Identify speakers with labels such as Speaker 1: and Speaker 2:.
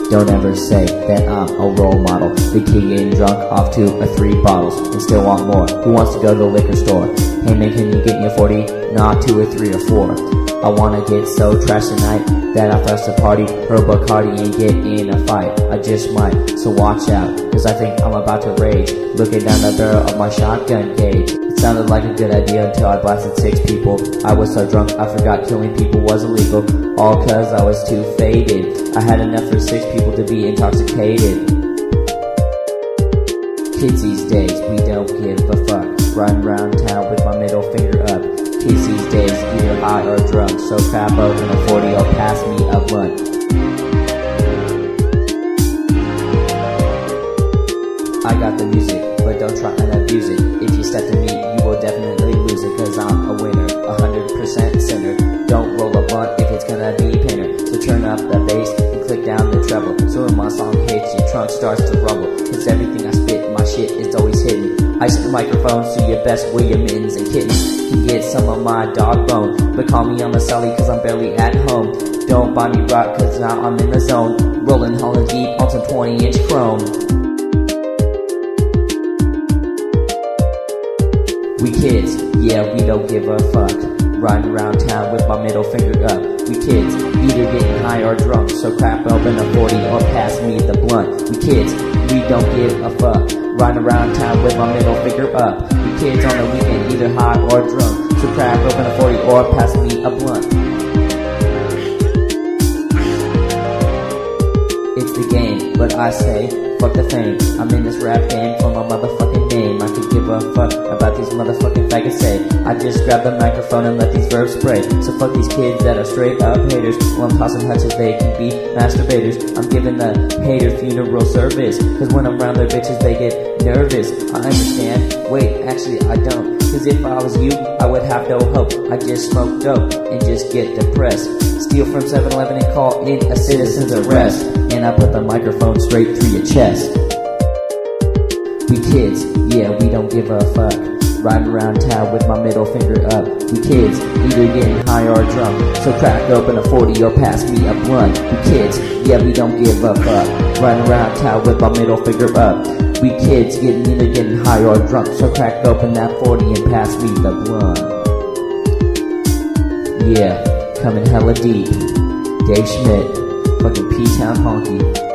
Speaker 1: Don't ever say that I'm a role model. The kid getting drunk off 2 or 3 bottles and still want more. Who wants to go to the liquor store? Hey man, can you get me a 40? Nah, 2 or 3 or 4. I wanna get so trashed tonight that I thirst a party, her Bacardi and get in a fight. I just might, so watch out, cause I think I'm about to rage. Looking down the barrel of my shotgun gauge. It sounded like a good idea until I blasted 6 people. I was so drunk I forgot killing people was illegal, all cause I was too faded. I had enough for 6 people to be intoxicated. Kids these days, we don't give a fuck. Run around town with my middle finger up. Kids these days, either high or drunk, so crap open a 40 or pass me a blunt. I got the music, but don't try and abuse it. If you step to me, you will definitely lose it, cause I'm a winner, 100% sinner. Don't roll a blunt if it's gonna be pinner. So turn up the bass and click down the treble. So when my song hits, your trunk starts to rumble. Cause everything I spit, my shit is always hidden. Ice the microphone, so you best wear your mittens and kittens. You get some of my dog bone, but call me on the celly cause I'm barely at home. Don't buy me rock cause now I'm in the zone. Rolling Holland deep on some 20-inch chrome. We kids, yeah, we don't give a fuck. Riding around town with my middle finger up. We kids, either getting high or drunk, so crack open a 40 or pass me the blunt. We kids, we don't give a fuck. Riding around town with my middle finger up. We kids on the weekend, either high or drunk, so crack open a 40 or pass me a blunt. It's the game, but I say, fuck the fame. I'm in this rap game for my motherfucking name. I could give a fuck about these motherfucking faggots say. I just grab the microphone and let these verbs spray. So fuck these kids that are straight up haters. While I'm tossing hutches, they can be masturbators. I'm giving the hater funeral service, cause when I'm around their bitches, they get nervous. I understand, wait, actually I don't. Cause if I was you, I would have no hope. I just smoke dope and just get depressed. Steal from 7-Eleven and call it a citizen's arrest. And I put the microphone straight through your chest. We kids, yeah, we don't give a fuck. Riding around town with my middle finger up. We kids, either getting high or drunk, so crack open a 40 or pass me a blunt. We kids, yeah, we don't give a fuck. Riding around town with my middle finger up. We kids, either getting high or drunk, so crack open that 40 and pass me the blunt. Yeah, coming hella deep. Dave Schmidt, fucking P-Town Honky.